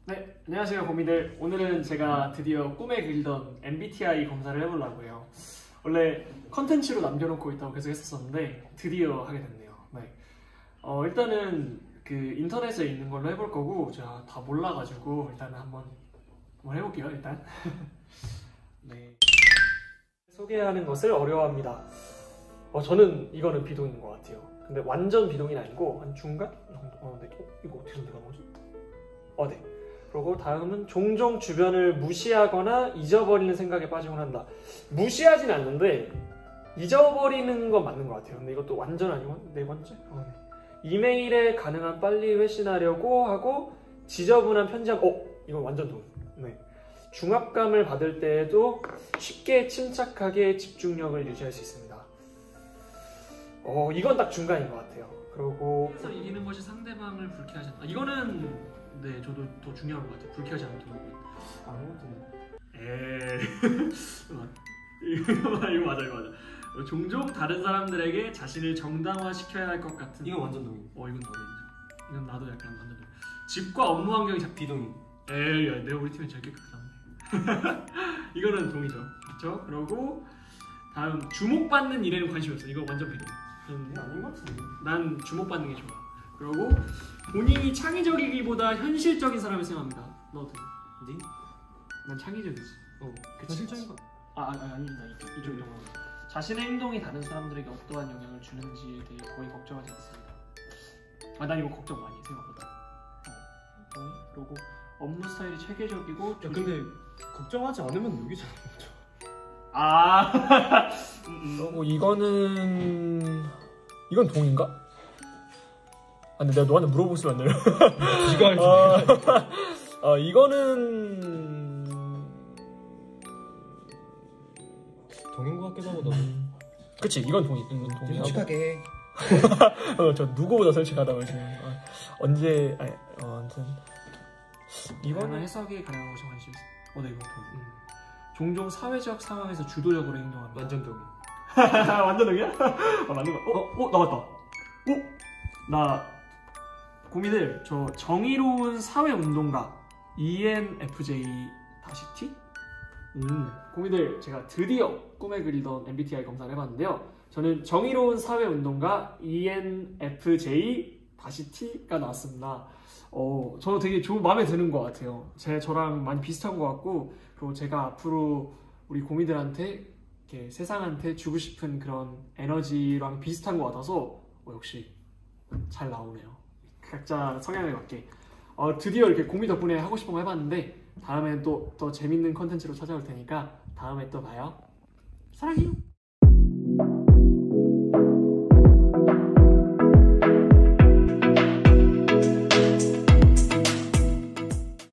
네, 안녕하세요 고민들. 오늘은 제가 드디어 꿈에 그리던 MBTI 검사를 해보려고 해요. 원래 컨텐츠로 남겨놓고 있다고 계속 했었는데 드디어 하게 됐네요. 네. 일단은 그 인터넷에 있는 걸로 해볼 거고 제가 다 몰라가지고 일단은 한번 해볼게요. 일단 네. 소개하는 것을 어려워합니다. 저는 이거는 비동인 것 같아요. 근데 완전 비동인 아니고 한 중간 정도. 네. 이거 어떻게 선택한 거지? 네. 그리고 다음은 종종 주변을 무시하거나 잊어버리는 생각에 빠지곤 한다. 무시하진 않는데 잊어버리는 건 맞는 것 같아요. 근데 이것도 완전 아니고 네 번째? 네. 이메일에 가능한 빨리 회신하려고 하고 지저분한 편지함. 이건 완전 동의. 네. 중압감을 받을 때에도 쉽게 침착하게 집중력을 유지할 수 있습니다. 이건 딱 중간인 것 같아요. 그리고 그래서 이기는 것이 상대방을 불쾌하지 않다. 이거는 네, 저도 더 중요한 것 같아요. 불쾌하지 않도록. 이거 맞아. 종종 다른 사람들에게 자신을 정당화시켜야 할 것 같은. 이건 완전 동의. 이건 나도 인정. 이건 나도 약간 완전 동의. 집과 업무 환경이 비동의. 야, 내가 우리 팀에 제일 깨끗하네. 이거는 동의죠. 그렇죠? 그리고 다음 주목받는 일에는 관심이 없어. 이거 완전 비동의. 아닌 것 같은데. 난 주목받는 게 좋아. 그리고 본인이 창의적이기보다 현실적인 사람을 생각합니다. 너도? 네? 난 창의적이지. 그치? 현실적인 거. 아닙니다. 이쪽이요. 자신의 행동이 다른 사람들에게 어떠한 영향을 주는지에 대해 거의 걱정하지 않습니다. 난 이거 걱정 많이 해, 생각보다. 그리고 업무 스타일이 체계적이고. 근데 걱정하지 않으면 여기 잘 맞죠. 이건 동인가? 근데 내가 너한테 물어볼 수는 안 돼요. 네가 알지. 이거는 동인 것 같기도 하고. 그치, 이건 동의하고. 솔직하게. 저 누구보다 솔직하다고 지금. 아무튼 이거는 해석이 가능한 것이 관심 있어. 네, 이거 동의. 종종 사회적 상황에서 주도적으로 행동합니다. 완전 동의. 완전 동의야? 맞는 거. 나왔다. 나 고민을 저 정의로운 사회운동가 ENFJ-T? 고민을 제가 드디어 꿈에 그리던 MBTI 검사를 해봤는데요. 저는 정의로운 사회운동가 ENFJ-T가 나왔습니다. 저는 되게 마음에 드는 것 같아요. 저랑 많이 비슷한 것 같고, 그리고 제가 앞으로 우리 고민들한테 이렇게 세상한테 주고 싶은 그런 에너지랑 비슷한 것 같아서 역시 잘 나오네요. 각자 성향에 맞게. 드디어 이렇게 고민 덕분에 하고 싶은 거 해봤는데 다음엔 또 더 재밌는 컨텐츠로 찾아올 테니까 다음에 또 봐요. 사랑해요.